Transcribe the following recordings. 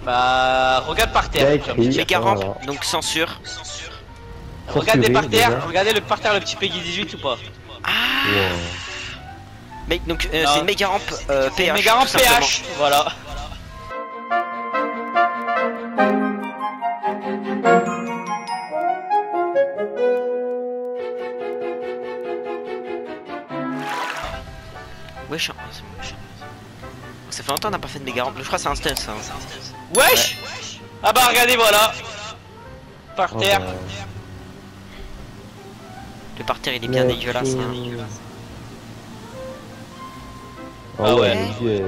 Bah, regarde par terre. Méga rampe, donc censure. Regardez par terre, regardez le par terre, le petit Peggy 18 ou pas. Ah mec, donc c'est une méga rampe PH. Méga rampe PH, voilà. Wesh, ça fait longtemps qu'on n'a pas fait de méga rampe. Je crois que c'est un stun ça. Wesh. Ah bah regardez, voilà. Par terre. Le parterre il est bien dégueulasse. Hein. Ah ouais.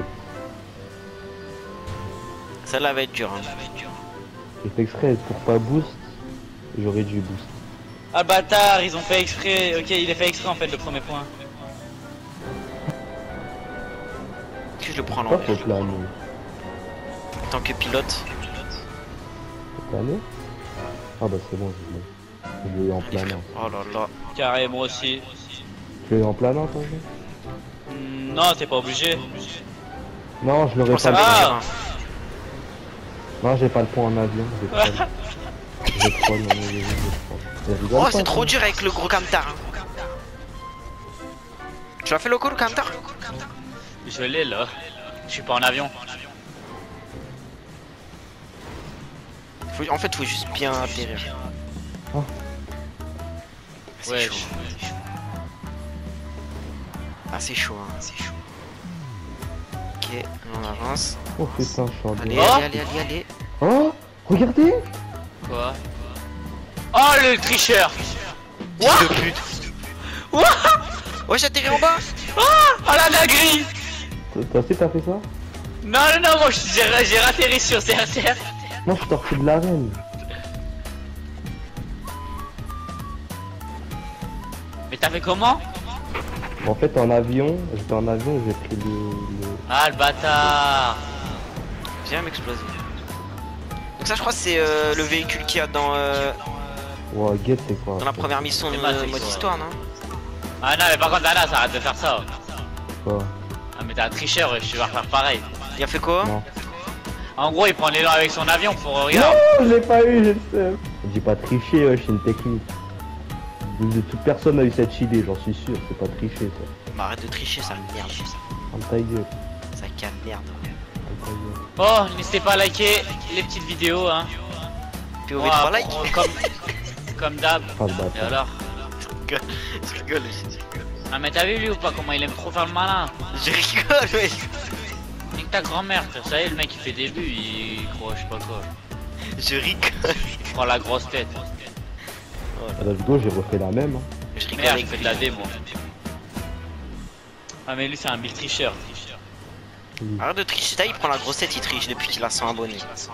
Celle-là va être dure. Hein. J'ai fait exprès pour pas boost, j'aurais dû boost. Ah le bâtard, ils ont fait exprès. Ok, il a fait exprès en fait le premier point. Que je le prends l'envers. En tant que pilote. Ah bah c'est bon, je l'ai en planant. Oh là là. Carré, moi aussi. Tu l'as en planant toi? Non, t'es pas obligé. Non, je l'aurais pas. Ah. Non, j'ai pas le point en avion. J'ai trop Oh, c'est trop dur avec le gros camtar. Hein. Tu as fait le gros camtar? Je l'ai là. Je suis pas en avion. En fait, faut juste bien atterrir. Oh. C'est chaud. Ah, c'est chaud. Hein. Ok, on avance. Oh putain, je suis en allez, allez. Oh, regardez. Quoi? Oh, le tricheur. Fils de pute. Ouais, j'ai atterri en bas. Oh la dinguerie. Toi aussi t'as fait ça? Non, moi j'ai ratterri sur CRCR. Moi je suis sorti de l'arène. Mais t'as fait comment? En fait en avion, j'étais en avion, j'ai pris le... Ah le bâtard. Viens m'exploser. Donc ça je crois que c'est le véhicule qu'il y a dans Wow, get c'est quoi? Dans la première mission de mode histoire, non? Ah non mais par contre Anna, arrête de faire ça. Quoi? Ah mais t'es un tricheur, je vais faire pareil. Il a fait quoi? Non. En gros il prend l'élan avec son avion pour regarder. Non, je l'ai pas eu, je le sais. J'ai pas triché, ouais, c'est une technique. Toute personne n'a eu cette idée, j'en suis sûr, c'est pas tricher ça. Bah arrête de tricher, ça merde. En ta gueule. Ça calme merde. Oh, n'hésitez pas à liker les petites vidéos hein. POV 3 like. Comme d'hab. Et alors? Je rigole. Ah mais t'as vu lui ou pas comment il aime trop faire le malin? Je rigole, ouais. Nique ta grand-mère, ça y est le mec il fait début, il croit je sais pas quoi. Je rigole. Il prend la grosse tête. À la vidéo j'ai refait la même. Hein. Je rigole avec fait de la démo. Ah mais lui c'est un big tricheur. Arrête de tricher, il prend la grosse tête, il triche depuis qu'il a 100 abonnés.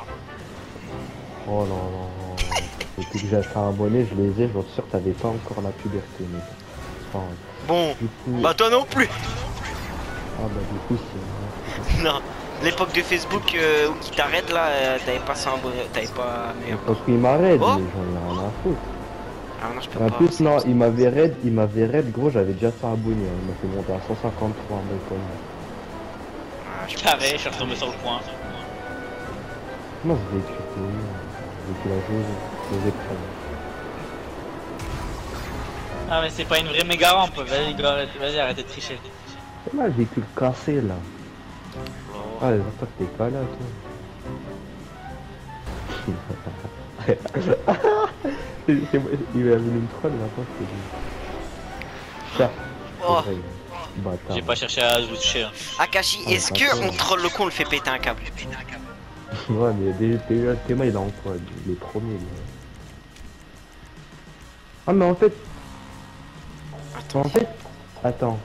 Oh non. Depuis que j'ai acheté un abonné, je les ai, je suis sûr que t'avais pas encore la puberté. Mais... Enfin, bon, coup... bah toi non plus. Ah bah du coup c'est... Non, l'époque de Facebook où qui t'arrête là, t'avais pas 100 abonnés, t'avais pas... Parce qu'il m'arrête, oh, mais j'en ai rien à foutre. Ah non, je peux en pas. plus non, il m'avait raid, gros, j'avais déjà 100 abonnés, hein. Il m'a fait monter à 153 mec. Carré, je suis retombé sur le point. Comment je vécu la chose, je les ai pris. Ah mais c'est pas une vraie méga rampe, vas-y arrêtez de tricher. C'est mal le véhicule cassé là. Oh. Ah j'espère que t'es pas là toi. Il m'a mis une troll là-bas, c'est bien. Oh. J'ai pas cherché à vous toucher. Akashi, est-ce que on troll le con, on le fait péter un câble? Ouais mais déjà Théma il est en quoi? Il est premier lui. Ah mais en fait... Attends.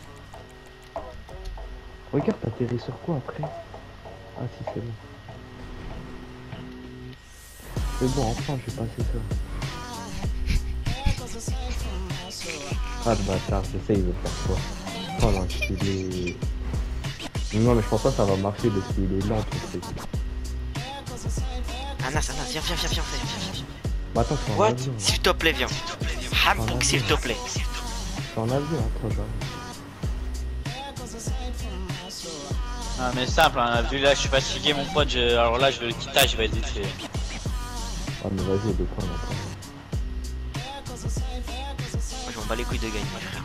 Regarde, t'atterris sur quoi après? Ah si c'est bon. C'est bon, enfin j'ai passé ça. Ah le bâtard, je sais il veut faire quoi. Oh non, il est... Non mais je pense pas que ça va marcher parce qu'il est lent ton truc. Anas, viens. Bah attends, c'est en avion. S'il te plaît, viens. Hambouk, s'il te plaît. C'est en avion, attends, genre. Ah mais simple, hein. Vu là je suis fatigué mon pote, alors là je vais le quitter, je vais être vite fait. Ah mais vas-y, de quoi maintenant. Moi je m'en bats les couilles de gagner frère.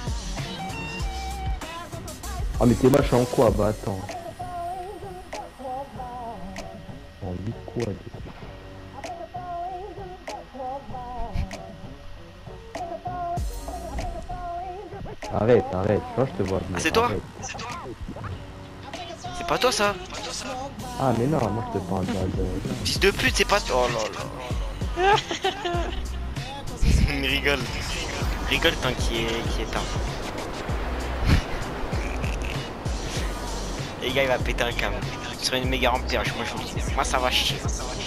Ah mais t'es machin en quoi? Bah attends. En 8 quoi du coup. Arrête, arrête, tu vois je te vois venir. Ah c'est toi? Arrête. C'est pas toi ça? Ah mais non, moi je te parle de... Fils de pute, c'est pas toi. Oh là là. Il rigole. Rigole tant qu'il est tard. Les gars il va péter un câble. Il serait une méga remplir, moi je vous le dis. Moi ça va chier.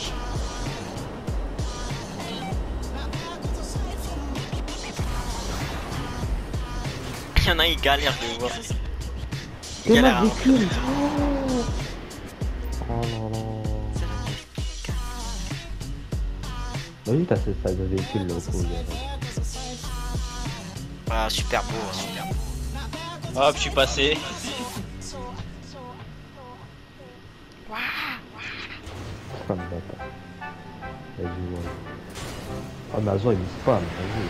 Il y en a il galère de voir. Il T'es galère. ma véhicule. Oh là là. Vas-y t'as ce stade de véhicule là au coup. Ah super beau, super beau. Hop, je suis passé. Ah mais bâtard. Vas-y ouais. Ah mais Azor il me spam, vas-y.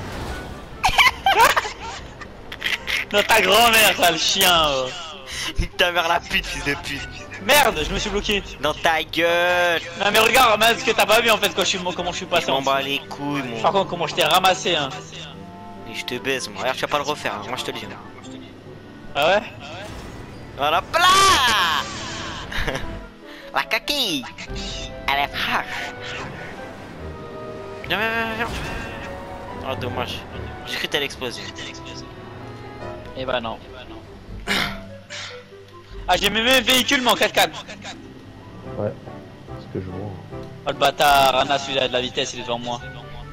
Non ta grand-mère, sale chien. Nique ta mère la pute, fils de pute. Merde, je me suis bloqué. Dans ta gueule. Non mais regarde, ce que t'as pas vu en fait quand comment je suis passé. Je m'en bats les couilles mon. Par contre comment je t'ai ramassé hein. Et je te baise moi. Regarde tu vas pas le refaire, hein. Moi je te le dis. Ah ouais? Voilà, plat. La kaki. Elle est fraîche. Viens, viens, viens, viens. Oh dommage. J'ai cru qu'elle explosait. Eh bah non. Ah j'ai mes mêmes véhicules mais en 4x4. Ouais, c'est ce que je vois. Oh le bâtard, Anna celui-là a de la vitesse, il est devant moi.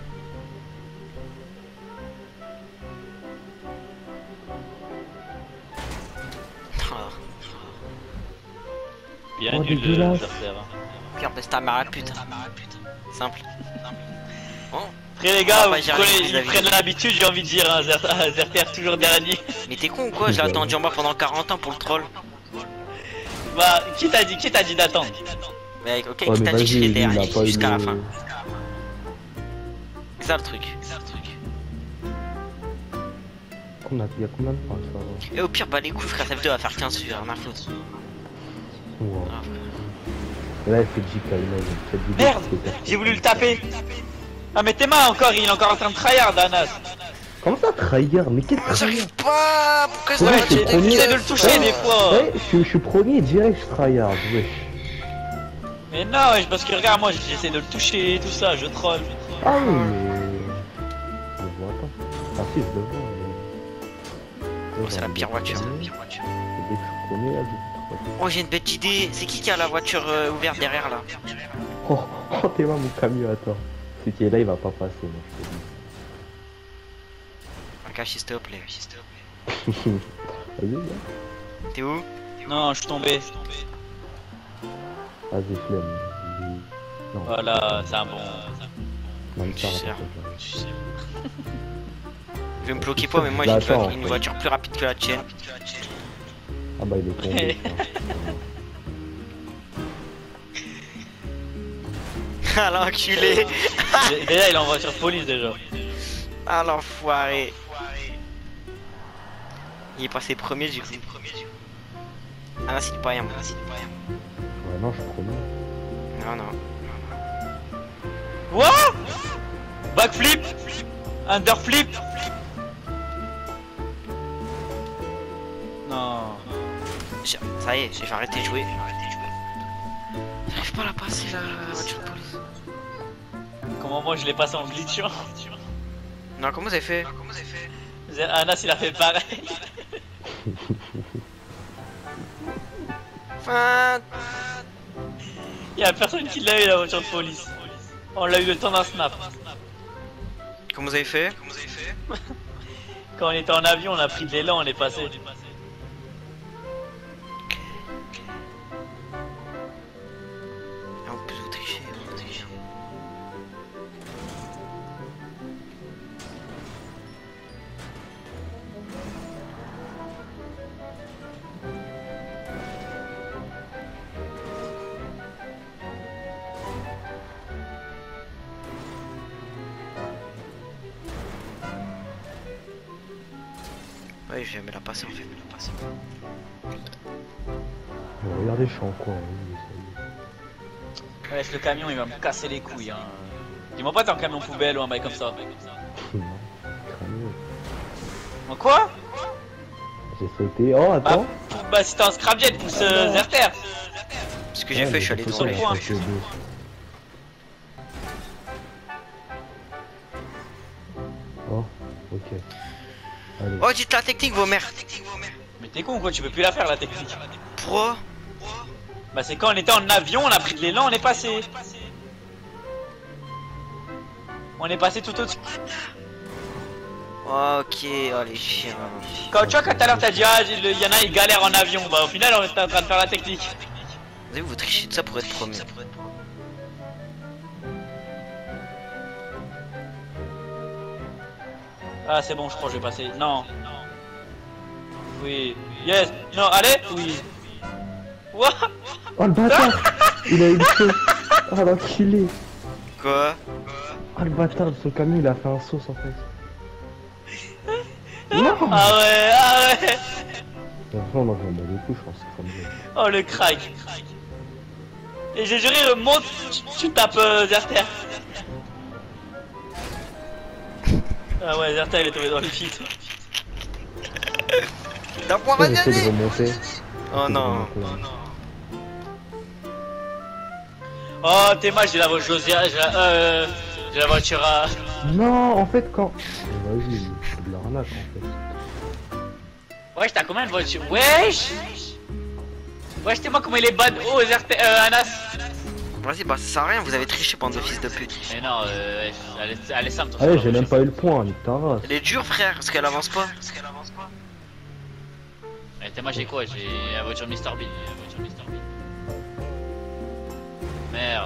Bien Oh, nul dégueulasse. Regarde, baisse ta mère la pute. Simple. Bon. Après les gars, On va pas gérer les ils avis. prennent l'habitude, j'ai envie de dire, hein, Zerter toujours dernier. Mais t'es con ou quoi? J'ai attendu en bas pendant 40 ans pour le troll. Bah, qui t'a dit d'attendre? Mais ok, Ouais, qui mais t'a dit que je vas-y, serais il a dernier pas eu jusqu'à la le- fin? C'est ça le truc. Il y a combien de points ça va? Et au pire, bah les coups, frère, FF2 va faire 15 sur rien à foutre. Ouais. Ah, frère. Et là il fait JK, imagine. Cette vidéo, Merde, c'est fait. j'ai voulu le taper. Ah mais t'es mal encore, il est encore en train de tryhard, Anas. Comment ça trahir? Mais qu'est-ce que Ah, trahir? j'arrive pas. Pourquoi ça Ouais, va je suis premier. J'essaie de le toucher des fois. Ouais, je suis premier direct, je tryhard, wesh. Mais non, wesh, parce que regarde, moi j'essaie de le toucher, tout ça, je troll. Ah oui, mais... Je le vois pas. Ah si, je le vois, mais... Oh, c'est la pire voiture. Et dès que je suis premier, là, je suis Oh, j'ai une bête idée. C'est qui a la voiture ouverte derrière là? Oh, oh t'es là mon camion, attends. Ce qui est là, il va pas passer, moi, je te dis. Akashi, s'il te plaît. Vas-y, viens. T'es où? Non, je suis tombé. Vas-y, flemme. Non, Voilà, c'est un bon. non, Tu ça, sais. raconte pas. Je vais me bloquer pas, mais moi j'ai D'accord, une ouais. voiture plus rapide que la tienne. Ah bah il est tombé. Ah l'enculé. Déjà, il est en voiture police déjà. Ah l'enfoiré. Il est passé premier du coup. Ah non, c'est pas rien. Ouais, non, je suis premier. Non, non. What? Backflip? Underflip? Non. Ça y est, j'ai arrêté de jouer. J'arrive pas à la passer la voiture de police. Comment moi je l'ai passé en glitchant? Non, comment vous avez fait? Anas il a fait pareil. Enfin... Y'a personne qui l'a eu la voiture de police. On l'a eu le temps d'un snap. Comment vous avez fait? Quand on était en avion, on a pris de l'élan, on est passé. Ah, vous pouvez vous tricher, vous tricher. oui, je vais me la passer en fait. Regardez, je suis en quoi Ouais, le camion il va me casser les couilles. Hein. Dis-moi pas t'es en camion poubelle ou un bail comme ça. Non, crânieux. En quoi? J'ai sauté. Oh, attends. Bah si t'es en scrapjet, pousse Zerter. Ce que j'ai fait, je suis allé sur les points. Oh, ok. Allez. Oh, dites la technique, vos mères. Mais t'es con quoi, tu peux plus la faire la technique. Pourquoi? Bah c'est quand on était en avion, on a pris de l'élan, on est passé. On est passé tout au-dessus. Ok, oh les chiens. Quand tu vois quand tout à l'heure t'as dit ah il y en a ils galèrent en avion, bah au final on était en train de faire la technique. Vous avez vu, vous trichez de ça pour être premier. Ah c'est bon je crois que je vais passer. Non. Oui. Yes. Non allez. Oui. What? Oh le bâtard. Il a eu le feu. Oh l'enculé. Quoi? Oh le bâtard, son camion il a fait un saut sans fait. Non. Ah ouais. Franchement moi je m'en bats les couilles, je pense que ça me va. Oh le crack. Et j'ai juré monte, tu tapes Zerter. Ah ouais Zerter il est tombé dans le shit. La poire Pourquoi à j'essaie de gagner. remonter? Oh non. Oh Théma j'ai la voiture j'ai la voiture à... Non, en fait quand... Vas-y, c'est de l'arnaque en fait. Wesh t'as combien de voitures? Wesh. Wesh t'es moi comment il est bad. Oh Zerter, Anas. Vas-y, bah ça sert à rien, vous avez triché pendant de fils de pute. Mais non elle est simple ton Allez, choix, j'ai la même voiture. pas eu le point, nique ta race. Elle est dure, frère, parce qu'elle avance pas. Eh, Théma j'ai quoi? J'ai la voiture Mr Bean. Merde.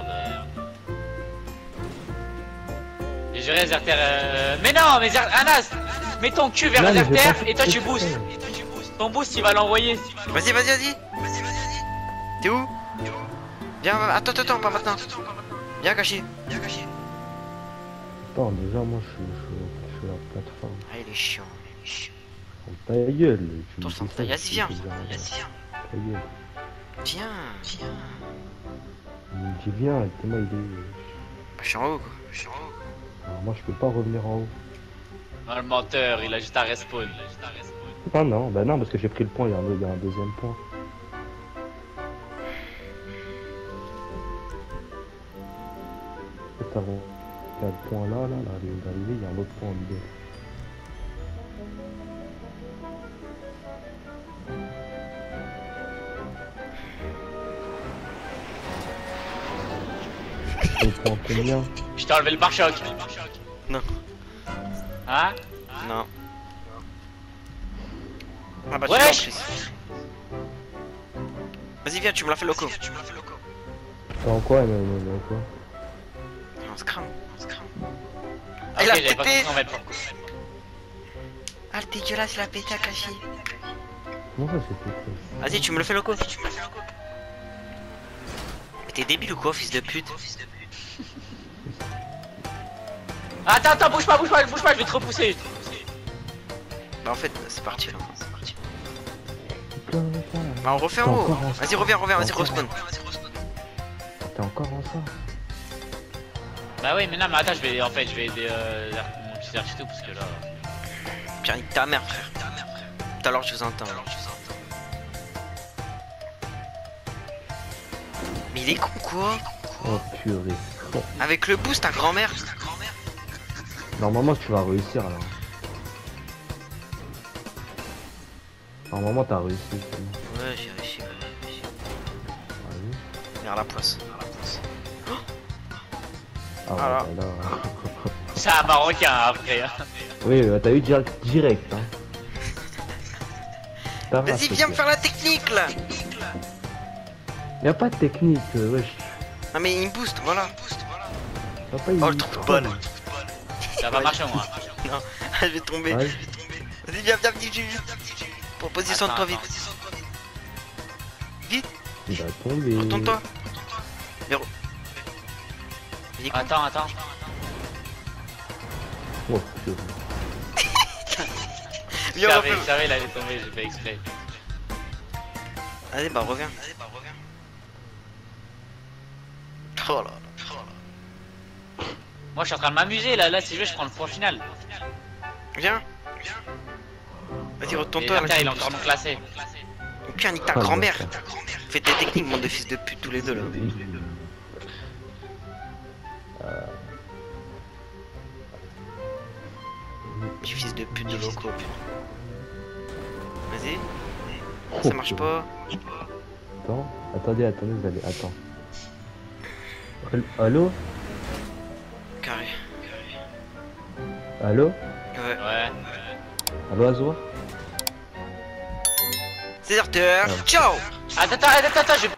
J'ai juré Zerter mais non mais Anas. Mets ton cul vers Non, mais j'ai Zerter pas et toi fait tu boostes. exprès. Ton boost il va l'envoyer. Vas-y. T'es où? Viens, attends, pas maintenant. Viens, Kashi. Attends, déjà moi je suis à la plateforme. Ah, il est chiant. Ferme ta gueule. Tu Attends, me ferme dis ta ça, gueule, tu viens. me dis rien. Ta gueule. Viens. Il me dit viens, et moi il est... Bah, je suis en haut, quoi. Alors moi je peux pas revenir en haut. Non, le menteur, il a juste à respawn. Ah non, bah non parce que j'ai pris le point, il y a un deuxième point. T'as le point là, d'arriver, il y a un autre point en milieu. Le point combien? Je t'ai enlevé le pare-choc. Non. Hein? Non. Ah bah tu Wesh. l'as en plus. Vas-y, viens, tu me l'as fait loco. T'es en quoi, quoi? On se crame. Ah, Il a ok, j'avais pas pété. compris en fait. Ah, le dégueulasse, il a pété à Kashi. Comment ça c'est fait? Vas-y, tu me le fais loco. Mais t'es débile ou quoi, fils de pute? Attends, bouge pas, je vais te repousser. Bah en fait, c'est parti là. Bah on refait en T'es haut. encore en Vas-y, reviens, vas-y, respawn. T'es encore en ça? Bah oui, mais non, mais attends, je vais aider mon petit Archito parce que là. Pierre, nique ta mère, frère. Tout à l'heure, je vous entends. Mais il est con quoi? Oh purée. Oh. Avec le boost, ta grand-mère. Normalement tu vas réussir là. Normalement t'as réussi. Ouais, j'ai réussi. Vas-y. Vers la poisse. Ah Voilà. ouais, là. C'est un marocain après. Hein. Oui, t'as eu direct hein. Ta race, Vas-y, viens me c'est faire la technique là. Y'a pas de technique, wesh. Ah mais il me booste, voilà. Y'a pas Oh le trou de balle. Ça va marcher moi. Non, je vais tomber. Ouais. Vas-y, viens, vite. Pour positionne-toi vite. Vite, Il va tomber. retourne-toi. Vers... Il est con. Attends. Oh, purée. Viens, on va faire. Sérieux, il allait tomber, j'ai fait exprès. Allez, bah reviens. Oh là. Moi, je suis en train de m'amuser là, si je veux, je prends le point final. Viens. Vas-y, Et retourne-toi. Inter, il est encore non classé. Putain, nique ta Ah, grand-mère. bien Faites des techniques, bande de fils de pute, tous les deux là. Petit fils de pute de locaux, putain. Vas-y. Ça marche pas. Attends, attendez, vous allez, attends. Allô? Carré. Allô? Ouais. Ouais. Allô, Azwa? Déserteur. Ouais. Ciao. Attends, j'ai...